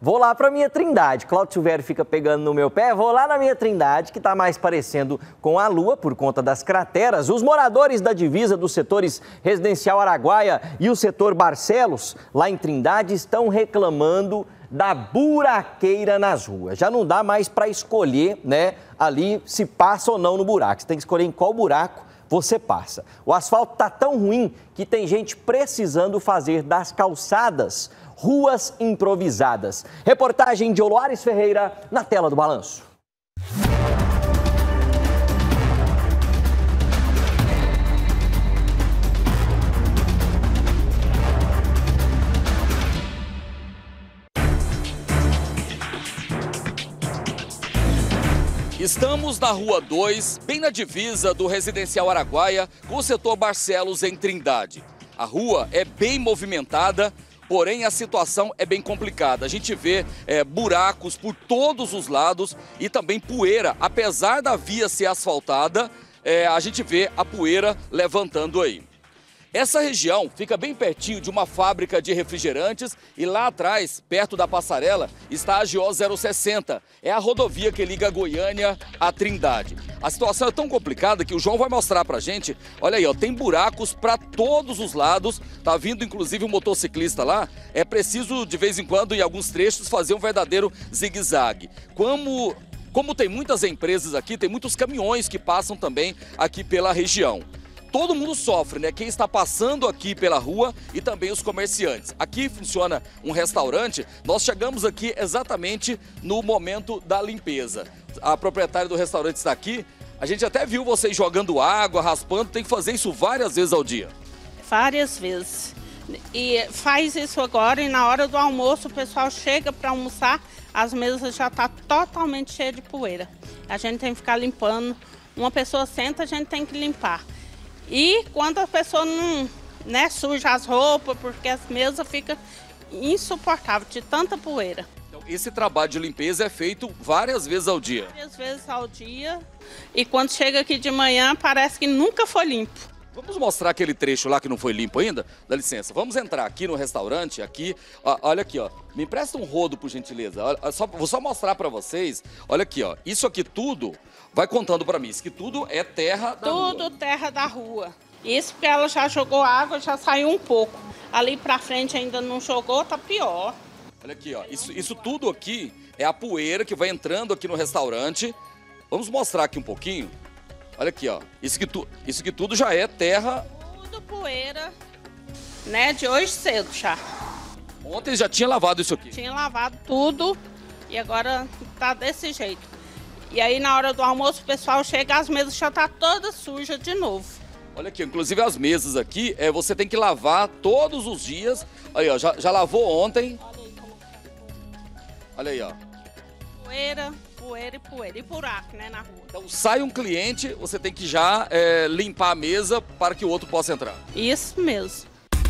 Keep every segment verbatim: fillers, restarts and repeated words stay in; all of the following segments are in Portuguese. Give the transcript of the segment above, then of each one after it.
Vou lá para minha Trindade. Cláudio Silvério fica pegando no meu pé. Vou lá na minha Trindade, que está mais parecendo com a Lua por conta das crateras. Os moradores da divisa dos setores Residencial Araguaia e o setor Barcelos, lá em Trindade, estão reclamando da buraqueira nas ruas. Já não dá mais para escolher, né, ali se passa ou não no buraco. Você tem que escolher em qual buraco você passa. O asfalto está tão ruim que tem gente precisando fazer das calçadas ruas improvisadas. Reportagem de Oloares Ferreira na tela do Balanço. Estamos na Rua dois, bem na divisa do Residencial Araguaia com o setor Barcelos, em Trindade. A rua é bem movimentada, porém a situação é bem complicada. A gente vê é, buracos por todos os lados e também poeira. Apesar da via ser asfaltada, é, a gente vê a poeira levantando aí. Essa região fica bem pertinho de uma fábrica de refrigerantes e lá atrás, perto da passarela, está a G O zero sessenta. É a rodovia que liga Goiânia a Trindade. A situação é tão complicada que o João vai mostrar pra gente. Olha aí, ó, tem buracos para todos os lados. Tá vindo inclusive um motociclista lá. É preciso de vez em quando, em alguns trechos, fazer um verdadeiro zigue-zague. Como, como tem muitas empresas aqui, tem muitos caminhões que passam também aqui pela região. Todo mundo sofre, né? Quem está passando aqui pela rua e também os comerciantes. Aqui funciona um restaurante. Nós chegamos aqui exatamente no momento da limpeza. A proprietária do restaurante está aqui. A gente até viu vocês jogando água, raspando. Tem que fazer isso várias vezes ao dia. Várias vezes. E faz isso agora e na hora do almoço o pessoal chega para almoçar, as mesas já estão totalmente cheias de poeira. A gente tem que ficar limpando. Uma pessoa senta, a gente tem que limpar. E quando a pessoa não, né, suja as roupas, porque as mesas ficam insuportáveis de tanta poeira. Então, esse trabalho de limpeza é feito várias vezes ao dia? Várias vezes ao dia. E quando chega aqui de manhã, parece que nunca foi limpo. Vamos mostrar aquele trecho lá que não foi limpo ainda? Dá licença, vamos entrar aqui no restaurante, aqui, ó, olha aqui, ó. Me empresta um rodo, por gentileza. Olha, só, vou só mostrar pra vocês. Olha aqui, ó. Isso aqui tudo, vai contando pra mim, isso aqui tudo é terra da rua. Tudo terra da rua. Isso porque ela já jogou água, já saiu um pouco. Ali pra frente ainda não jogou, tá pior. Olha aqui, ó. Isso, isso tudo aqui é a poeira que vai entrando aqui no restaurante. Vamos mostrar aqui um pouquinho. Olha aqui, ó. Isso que, tu, isso que tudo já é terra. Tudo poeira, né? De hoje cedo já. Ontem já tinha lavado isso aqui. Tinha lavado tudo e agora tá desse jeito. E aí na hora do almoço o pessoal chega, as mesas já tá todas sujas de novo. Olha aqui, inclusive as mesas aqui, é, você tem que lavar todos os dias. Aí, ó, já, já lavou ontem. Olha aí, ó. Poeira, poeira e poeira. E buraco, né, na rua. Então sai um cliente, você tem que já é, limpar a mesa para que o outro possa entrar. Isso mesmo.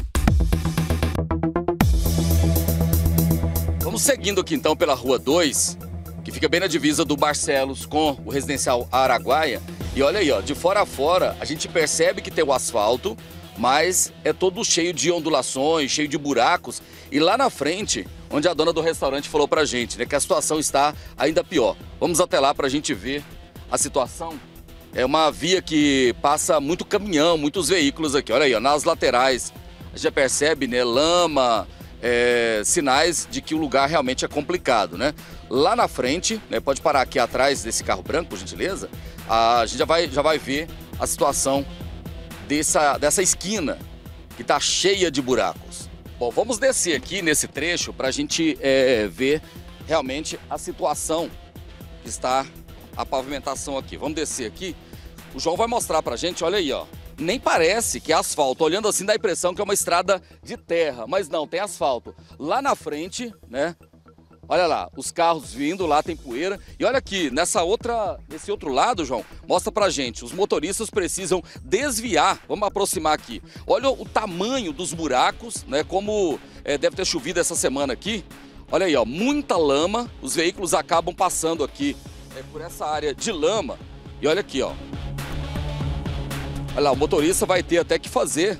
Vamos seguindo aqui então pela Rua dois, que fica bem na divisa do Barcelos com o Residencial Araguaia. E olha aí, ó, de fora a fora a gente percebe que tem o asfalto, mas é todo cheio de ondulações, cheio de buracos. E lá na frente, onde a dona do restaurante falou pra gente, né, que a situação está ainda pior. Vamos até lá pra gente ver a situação. É uma via que passa muito caminhão, muitos veículos aqui. Olha aí, ó, nas laterais a gente já percebe, né, lama, é, sinais de que o lugar realmente é complicado, né? Lá na frente, né, pode parar aqui atrás desse carro branco, por gentileza, a gente já vai, já vai ver a situação dessa, dessa esquina que está cheia de buracos. Bom, vamos descer aqui nesse trecho para a gente é, ver realmente a situação que está a pavimentação aqui. Vamos descer aqui. O João vai mostrar para a gente, olha aí, ó. Nem parece que é asfalto. Olhando assim dá a impressão que é uma estrada de terra, mas não, tem asfalto. Lá na frente, né? Olha lá, os carros vindo, lá tem poeira. E olha aqui, nessa outra, nesse outro lado, João, mostra pra gente. Os motoristas precisam desviar. Vamos aproximar aqui. Olha o tamanho dos buracos, né? Como é, deve ter chovido essa semana aqui. Olha aí, ó, muita lama. Os veículos acabam passando aqui é, por essa área de lama. E olha aqui, ó. Olha lá, o motorista vai ter até que fazer,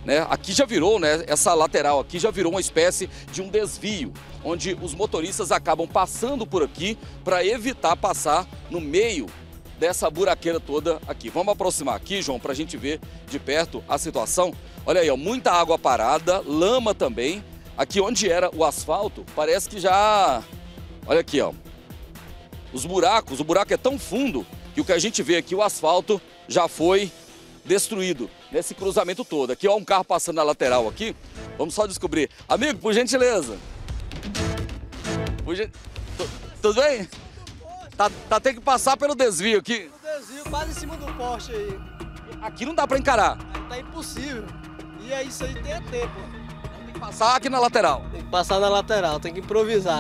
né? Aqui já virou, né? Essa lateral aqui já virou uma espécie de um desvio, onde os motoristas acabam passando por aqui para evitar passar no meio dessa buraqueira toda aqui. Vamos aproximar aqui, João, para a gente ver de perto a situação. Olha aí, ó, muita água parada, lama também. Aqui onde era o asfalto, parece que já... Olha aqui, ó. Os buracos, o buraco é tão fundo que o que a gente vê aqui, o asfalto já foi destruído nesse cruzamento todo. Aqui, ó, um carro passando na lateral aqui. Vamos só descobrir. Amigo, por gentileza. Por gen... Tudo bem? Tá, tá tendo que passar pelo desvio aqui. O desvio quase em cima do poste aí. Aqui não dá pra encarar. Aí tá impossível. E é isso aí, tem a tempo. Tem que passar aqui na lateral. Tem que passar na lateral, tem que improvisar.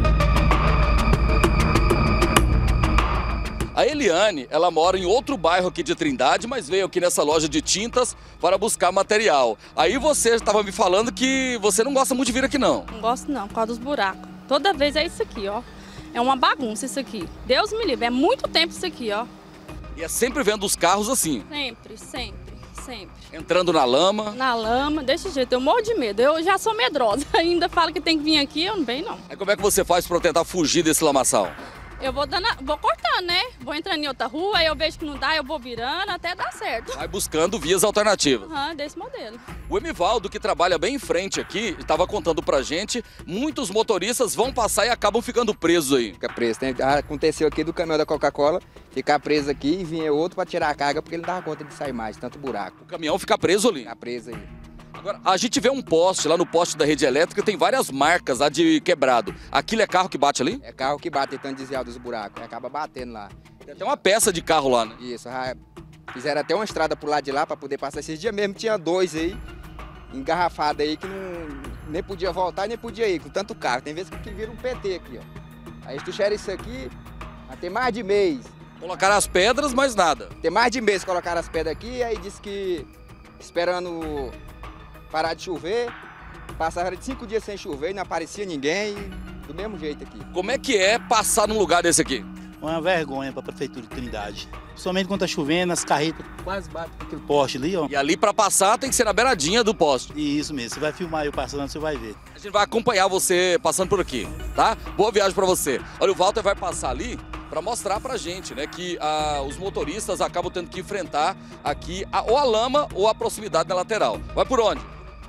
A Eliane, ela mora em outro bairro aqui de Trindade, mas veio aqui nessa loja de tintas para buscar material. Aí você estava me falando que você não gosta muito de vir aqui, não. Não gosto não, por causa dos buracos. Toda vez é isso aqui, ó. É uma bagunça isso aqui. Deus me livre, é muito tempo isso aqui, ó. E é sempre vendo os carros assim. Sempre, sempre, sempre. Entrando na lama. Na lama, desse jeito, eu morro de medo. Eu já sou medrosa, ainda falo que tem que vir aqui, eu não venho não. Aí como é que você faz para tentar fugir desse lamaçal? Eu vou, dando, vou cortando, né? Vou entrando em outra rua, aí eu vejo que não dá, eu vou virando até dar certo. Vai buscando vias alternativas. Aham, desse modelo. O Emivaldo, que trabalha bem em frente aqui, estava contando pra gente, muitos motoristas vão passar e acabam ficando presos aí. Fica preso. Tem, aconteceu aqui do caminhão da Coca-Cola, ficar preso aqui e vinha outro para tirar a carga porque ele não dava conta de sair mais, tanto buraco. O caminhão fica preso ali. Fica preso aí. Agora, a gente vê um poste, lá no poste da rede elétrica, tem várias marcas lá de quebrado. Aquilo é carro que bate ali? É carro que bate tentando desviar dos buracos, acaba batendo lá. Tem até uma peça de carro lá, né? Isso, fizeram até uma estrada pro lado de lá para poder passar. Esses dias mesmo tinha dois aí, engarrafados aí, que não, nem podia voltar, nem podia ir, com tanto carro. Tem vezes que vira um P T aqui, ó. Aí estucharam isso aqui, tem mais de mês. Colocaram as pedras, mas nada. Tem mais de mês que colocaram as pedras aqui, aí disse que esperando parar de chover, passava de cinco dias sem chover e não aparecia ninguém, do mesmo jeito aqui. Como é que é passar num lugar desse aqui? Uma vergonha para a Prefeitura de Trindade. Somente quando tá chovendo, as carretas quase batem com aquele poste ali, ó. E ali para passar tem que ser na beiradinha do poste. E isso mesmo, você vai filmar eu passando, você vai ver. A gente vai acompanhar você passando por aqui, tá? Boa viagem para você. Olha, o Walter vai passar ali para mostrar pra gente, né, que ah, os motoristas acabam tendo que enfrentar aqui a, ou a lama ou a proximidade da lateral. Vai por onde?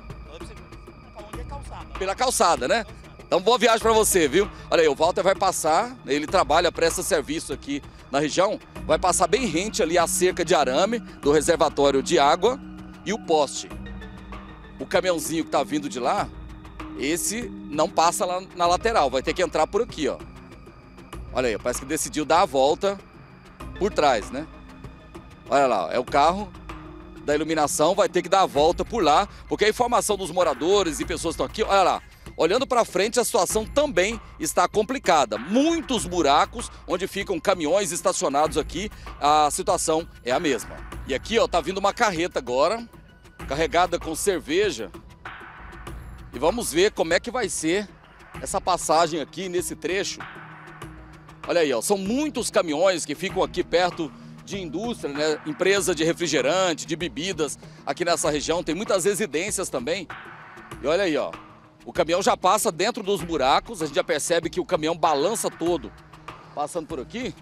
Pela calçada, né? Então, boa viagem para você, viu? Olha aí, o Walter vai passar, ele trabalha, presta serviço aqui na região, vai passar bem rente ali a cerca de arame do reservatório de água e o poste. O caminhãozinho que tá vindo de lá, esse não passa lá na lateral, vai ter que entrar por aqui, ó. Olha aí, parece que decidiu dar a volta por trás, né? Olha lá, é o carro da iluminação, vai ter que dar a volta por lá, porque a informação dos moradores e pessoas que estão aqui, olha lá, olhando para frente a situação também está complicada. Muitos buracos onde ficam caminhões estacionados aqui, a situação é a mesma. E aqui, ó, tá vindo uma carreta agora, carregada com cerveja, e vamos ver como é que vai ser essa passagem aqui nesse trecho. Olha aí, ó, são muitos caminhões que ficam aqui perto de indústria, né? Empresa de refrigerante, de bebidas aqui nessa região, tem muitas residências também. E olha aí, ó, o caminhão já passa dentro dos buracos, a gente já percebe que o caminhão balança todo, passando por aqui.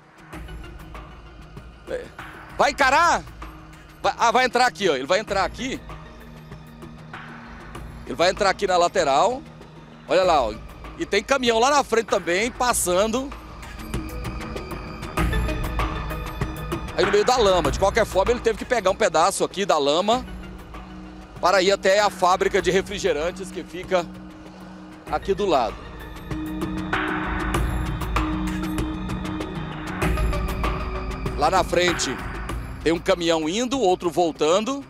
Vai encarar? Vai, ah, vai entrar aqui, ó, ele vai entrar aqui. Ele vai entrar aqui na lateral, olha lá, ó, e tem caminhão lá na frente também, passando aí no meio da lama. De qualquer forma, ele teve que pegar um pedaço aqui da lama para ir até a fábrica de refrigerantes que fica aqui do lado. Lá na frente tem um caminhão indo, outro voltando.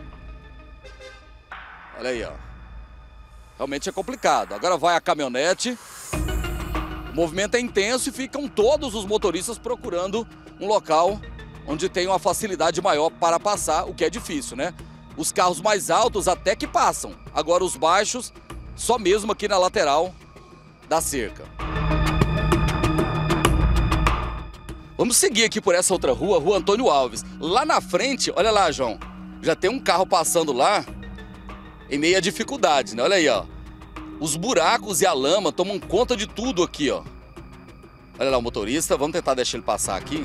Olha aí, ó. Realmente é complicado. Agora vai a caminhonete. O movimento é intenso e ficam todos os motoristas procurando um local onde tem uma facilidade maior para passar, o que é difícil, né? Os carros mais altos até que passam. Agora os baixos, só mesmo aqui na lateral da cerca. Vamos seguir aqui por essa outra rua, Rua Antônio Alves. Lá na frente, olha lá, João, já tem um carro passando lá em meio à dificuldade, né? Olha aí, ó. Os buracos e a lama tomam conta de tudo aqui, ó. Olha lá o motorista, vamos tentar deixar ele passar aqui.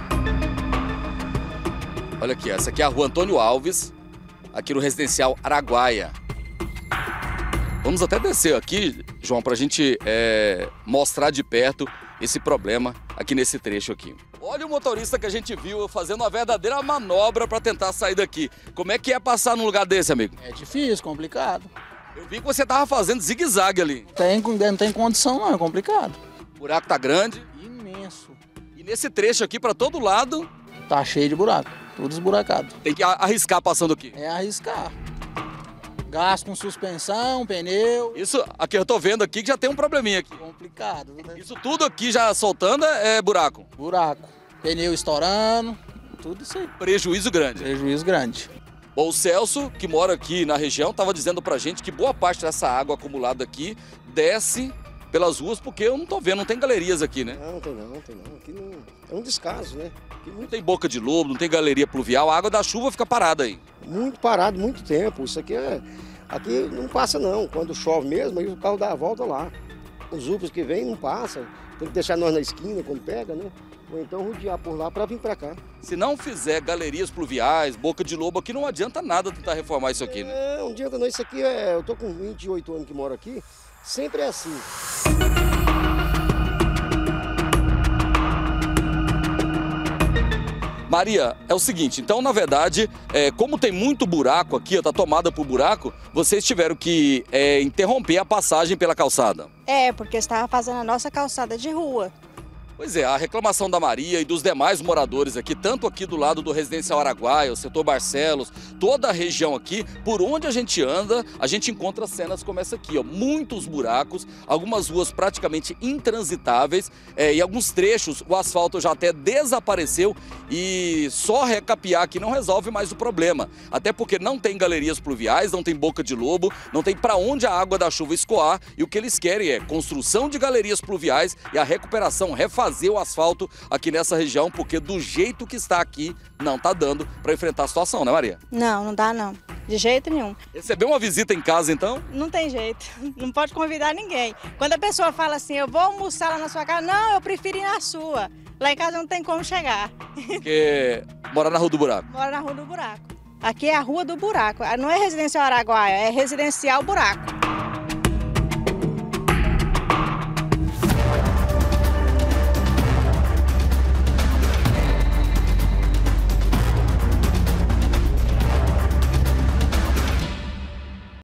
Olha aqui, essa aqui é a rua Antônio Alves, aqui no residencial Araguaia. Vamos até descer aqui, João, para a gente é, mostrar de perto esse problema aqui nesse trecho aqui. Olha o motorista que a gente viu fazendo uma verdadeira manobra para tentar sair daqui. Como é que é passar num lugar desse, amigo? É difícil, complicado. Eu vi que você tava fazendo zigue-zague ali. Tem, não tem condição não, é complicado. O buraco tá grande. Imenso. E nesse trecho aqui, para todo lado... Tá cheio de buraco, tudo esburacado. Tem que arriscar passando aqui. É arriscar. Gasto com suspensão, pneu. Isso aqui eu tô vendo aqui que já tem um probleminha aqui. Complicado, né? Isso tudo aqui já soltando é buraco. Buraco. Pneu estourando, tudo isso aí. Prejuízo grande. Prejuízo grande. Bom, o Celso, que mora aqui na região, estava dizendo pra gente que boa parte dessa água acumulada aqui desce pelas ruas, porque eu não tô vendo, não tem galerias aqui, né? Não, tem não, tem não. Aqui não, é um descaso, né? Aqui muito... Não tem boca de lobo, não tem galeria pluvial, a água da chuva fica parada aí. Muito parado, muito tempo. Isso aqui é... Aqui não passa não, quando chove mesmo, aí o carro dá a volta lá. Os upos que vêm não passam, tem que deixar nós na esquina quando pega, né? Ou então rodear por lá para vir para cá. Se não fizer galerias pluviais, boca de lobo aqui, não adianta nada tentar reformar isso aqui, né? É, não adianta não, isso aqui é... Eu tô com vinte e oito anos que moro aqui, sempre é assim. Maria, é o seguinte, então na verdade, é, como tem muito buraco aqui, está tomada por buraco, vocês tiveram que é, interromper a passagem pela calçada. É, porque estava fazendo a nossa calçada de rua. Pois é, a reclamação da Maria e dos demais moradores aqui, tanto aqui do lado do Residencial Araguaia, o setor Barcelos, toda a região aqui, por onde a gente anda, a gente encontra cenas como essa aqui, ó, muitos buracos, algumas ruas praticamente intransitáveis, é, e alguns trechos o asfalto já até desapareceu e só recapear aqui não resolve mais o problema, até porque não tem galerias pluviais, não tem boca de lobo, não tem para onde a água da chuva escoar, e o que eles querem é construção de galerias pluviais e a recuperação, refazer fazer o asfalto aqui nessa região, porque do jeito que está aqui, não está dando para enfrentar a situação, né, Maria? Não, não dá não, de jeito nenhum. Recebeu uma visita em casa, então? Não tem jeito, não pode convidar ninguém. Quando a pessoa fala assim, eu vou almoçar lá na sua casa, não, eu prefiro ir na sua. Lá em casa não tem como chegar. Porque mora na Rua do Buraco? Mora na Rua do Buraco. Aqui é a Rua do Buraco, não é Residencial Araguaia, é Residencial Buraco.